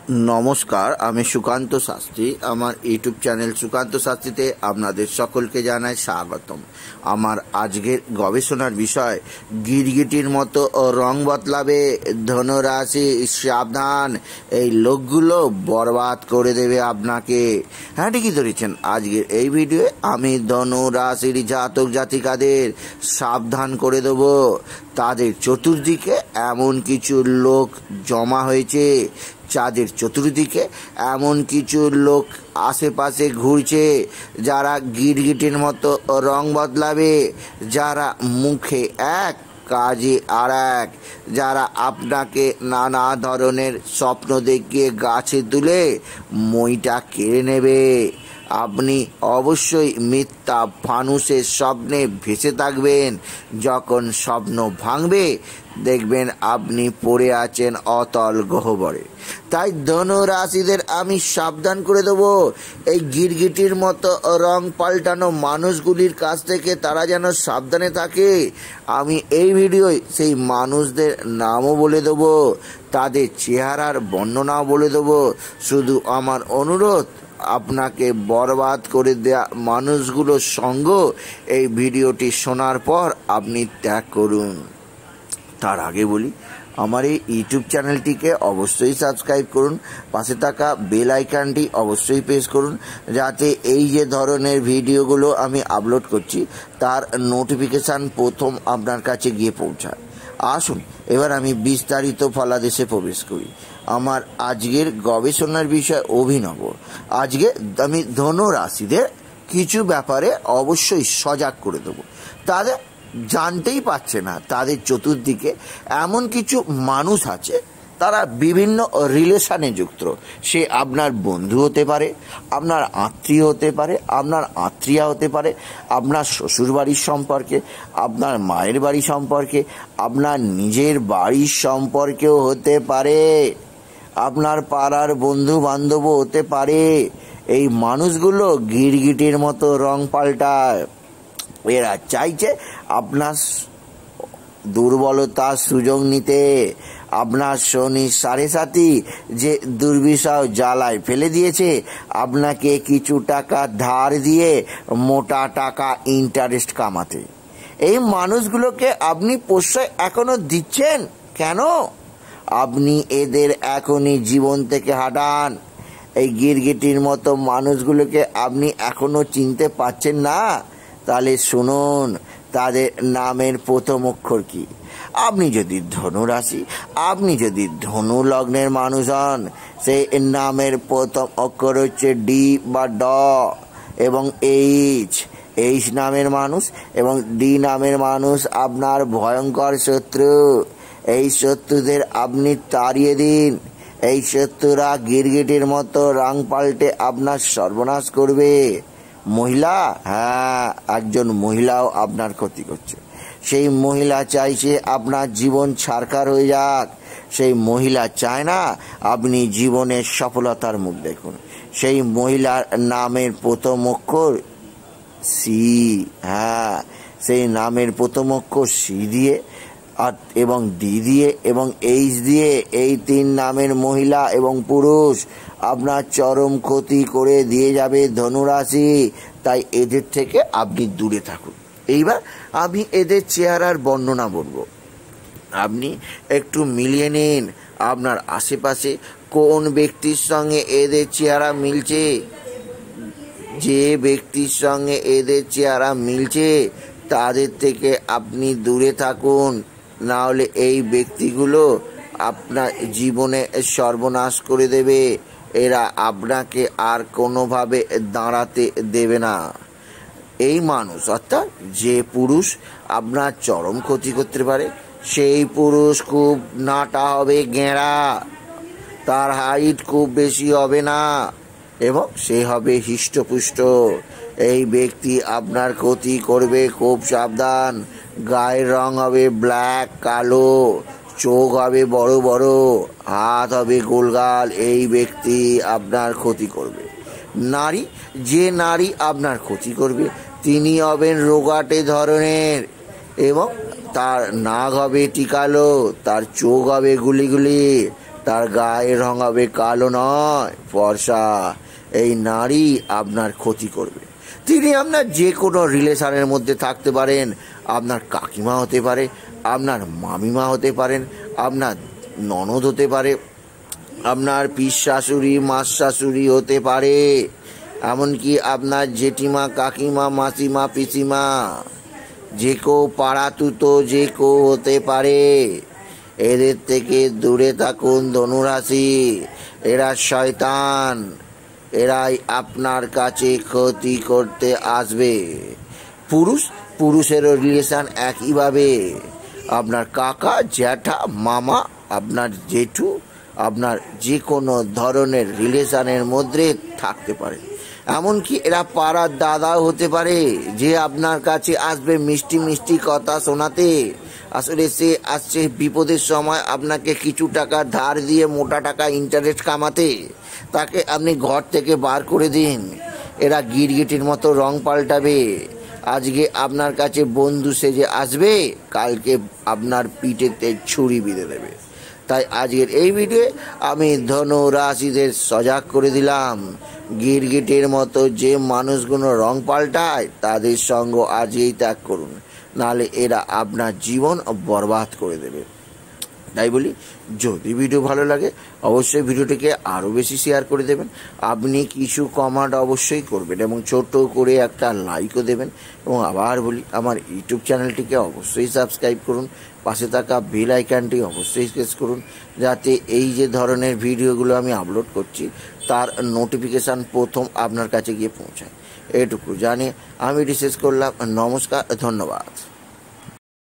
नमस्कार आमी सुकान्त शास्त्री आमार यूट्यूब चैनल सुकान्त शास्त्रीते आपनादेर सकलके जानाई स्वागतम। आमार आजकेर गवेषणार विषय गिरगिटिर मतो रंग बदलाबे धनुराशि साबधान এই লোকগুলো बरबाद করে দেবে আপনাকে। হ্যাঁ ঠিকই ধরেছেন। আজকের এই ভিডিওয়ে আমি ধনু রাশির জাতক জাতিকাদের সাবধান করে দেব। তাদের চতুর্দিকে এমন কিছু লোক জমা হয়েছে, যাদের চতুর্দিকে এমন কিছু লোক আশেপাশে ঘুরছে যারা গিরগিটির মতো রং বদলাবে, যারা মুখে এক কাজে আর এক, যারা আপনাকে নানা ধরনের স্বপ্ন দেখিয়ে গাছে তুলে মইটা কেড়ে নেবে। আপনি অবশ্যই মিথ্যা ফানুসের স্বপ্নে ভেসে থাকবেন। যখন স্বপ্ন ভাঙবে দেখবেন আপনি পড়ে আছেন অতল গহ্বরে। তাই ধনু রাশিদের আমি সাবধান করে দেব, এই গিরগিটির মতো রং পাল্টানো মানুষগুলির কাছ থেকে তারা যেন সাবধানে থাকে। আমি এই ভিডিওয় সেই মানুষদের নামও বলে দেব, তাদের চেহারার বর্ণনাও বলে দেব। শুধু আমার অনুরোধ, আপনাকে বরবাদ করে দেয়া মানুষগুলোর সঙ্গ এই ভিডিওটি শোনার পর আপনি ত্যাগ করুন। তার আগে বলি, আমার এই ইউটিউব চ্যানেলটিকে অবশ্যই সাবস্ক্রাইব করুন, পাশে থাকা বেল আইকনটি অবশ্যই প্রেস করুন, যাতে এই যে ধরনের ভিডিওগুলো আমি আপলোড করছি তার নোটিফিকেশান প্রথম আপনার কাছে গিয়ে পৌঁছায়। আসুন এবার আমি বিস্তারিত ফলাদেশে প্রবেশ করি। আমার আজকের গবেষণার বিষয় অভিনব। আজকে আমি ধনু রাশিদের কিছু ব্যাপারে অবশ্যই সজাগ করে দেবো। তাদের জানতেই পারছে না তাদের চতুর্দিকে এমন কিছু মানুষ আছে, তারা বিভিন্ন রিলেশানে যুক্ত। সে আপনার বন্ধু হতে পারে, আপনার আত্মীয় হতে পারে, আপনার আত্মীয়া হতে পারে, আপনার শ্বশুর বাড়ির সম্পর্কে, আপনার মায়ের বাড়ি সম্পর্কে, আপনার নিজের বাড়ির সম্পর্কেও হতে পারে, আপনার পাড়ার বন্ধু বান্ধবও হতে পারে। এই মানুষগুলো গিরগিটির মতো রং পাল্টায়। এরা চাইছে আপনার দুর্বলতার সুযোগ নিতে। আপনার শনি সাড়ে সাথী যে দুর্বিষহ জ্বালায় ফেলে দিয়েছে, আপনাকে কিছু টাকা ধার দিয়ে মোটা টাকা ইন্টারেস্ট কামাতে। এই মানুষগুলোকে আপনি প্রশ্রয় এখনো দিচ্ছেন কেন? আপনি এদের এখনই জীবন থেকে হাঁটান। এই গিরগিটির মতো মানুষগুলোকে আপনি এখনো চিনতে পারছেন না? তাহলে শুনুন, তাদের নামের প্রথম অক্ষর কি। আপনি যদি ধনু রাশি, আপনি যদি ধনু লগ্নের মানুষ হন, সেই নামের প্রথম অক্ষর হচ্ছে ডি বা ড এবং এইচ নামের মানুষ এবং ডি নামের মানুষ আপনার ভয়ঙ্কর শত্রু। এই শত্রুদের আপনি তাড়িয়ে দিন। এই শত্রুরা গিরগিটির মতো রং পাল্টে আপনার সর্বনাশ করবে। মহিলা, হ্যাঁ, একজন মহিলাও আপনার ক্ষতি করছে। সেই মহিলা চাইছে আপনার জীবন ছারখার হয়ে যাক। সেই মহিলা চায় না আপনি জীবনের সফলতার মুখ দেখুন। সেই মহিলার নামের প্রথম অক্ষর সি। হ্যাঁ, সেই নামের প্রথম অক্ষর সি দিয়ে এবং ডি দিয়ে এবং এইচ দিয়ে, এই তিন নামের মহিলা এবং পুরুষ আপনার চরম ক্ষতি করে দিয়ে যাবে ধনুরাশি। তাই এদের থেকে আপনি দূরে থাকুন। এইবার আমি এদের চেহারার বর্ণনা বলবো, আপনি একটু মিলিয়ে নিন আপনার আশেপাশে কোন ব্যক্তির সঙ্গে এদের চেহারা মিলছে। যে ব্যক্তির সঙ্গে এদের চেহারা মিলছে তাদের থেকে আপনি দূরে থাকুন, না হলে এই ব্যক্তিগুলো আপনার জীবনে সর্বনাশ করে দেবে। এরা আপনাকে আর কোনোভাবে দাঁড়াতে দেবে না। এই মানুষ অর্থাৎ যে পুরুষ আপনার চরম ক্ষতি করতে পারে, সেই পুরুষ খুব নাটা হবে, গেঁড়া, তার হাইট খুব বেশি হবে না এবং সে হবে হৃষ্টপুষ্ট। এই ব্যক্তি আপনার ক্ষতি করবে, খুব সাবধান। গায়ের রং হবে ব্ল্যাক, কালো, চোখ হবে বড় বড়, হাত হবে গোলগাল। এই ব্যক্তি আপনার ক্ষতি করবে। নারী, যে নারী আপনার ক্ষতি করবে তিনি হবেন রোগাটে ধরনের এবং তার নাক হবে টিকালো, তার চোখ হবে গুলি গুলি, তার গায়ের রং হবে কালো নয় ফর্সা। এই নারী আপনার ক্ষতি করবে। তিনি আপনার যে কোনো রিলেশনের মধ্যে থাকতে পারেন। আপনার কাকিমা হতে পারে, আপনার মামিমা হতে পারেন, আপনার ননদ হতে পারে, আপনার পিস শাশুড়ি মাস শাশুড়ি হতে পারে, এমনকি আপনার জেঠিমা কাকিমা মাসিমা পিসিমা, যে কেউ পাড়াতুতো যে কেউ হতে পারে। এদের থেকে দূরে থাকুন ধনুরাশি। এরা শয়তান, এরাই আপনার কাছে ক্ষতি করতে আসবে। পুরুষেরও রিলেশন একইভাবে। আপনার কাকা জ্যাঠা মামা আপনার জেঠু আপনার যে কোনো ধরনের রিলেশনের মধ্যে থাকতে পারে। এমনকি এরা পাড়ার দাদাও হতে পারে, যে আপনার কাছে আসবে মিষ্টি মিষ্টি কথা শোনাতে। আসলে সে আসছে বিপদের সময় আপনাকে কিছু টাকা ধার দিয়ে মোটা টাকা ইন্টারেস্ট কামাতে। তাকে আপনি ঘর থেকে বার করে দিন। এরা গিরগিটির মতো রং পাল্টাবে। আজকে আপনার কাছে বন্ধু সেজে আসবে, কালকে আপনার পিঠেতে ছুরি বিঁধে দেবে। তাই আজকের এই ভিডিও আমি ধনু রাশিদের সজাগ করে দিলাম। গিরগিটের মতো যে মানুষগুলো রং পাল্টায় তাদের সঙ্গ আজকেই ত্যাগ করুন, নাহলে এরা আপনার জীবন বরবাদ করে দেবে। তাই বলি, যদি ভিডিও ভালো লাগে অবশ্যই ভিডিওটিকে আরও বেশি শেয়ার করে দেবেন। আপনি কিছু কমেন্ট অবশ্যই করবেন এবং ছোট করে একটা লাইকও দেবেন। এবং আবার বলি, আমার ইউটিউব চ্যানেলটিকে অবশ্যই সাবস্ক্রাইব করুন। পাশে থাকা বেল আইকনটি অবশ্যই প্রেস করুন, যাতে এই যে ধরনের ভিডিওগুলো আমি আপলোড করছি তার নোটিফিকেশান প্রথম আপনার কাছে গিয়ে পৌঁছায়। এটুকু জানিয়ে আমি শেষ করলাম। নমস্কার, ধন্যবাদ।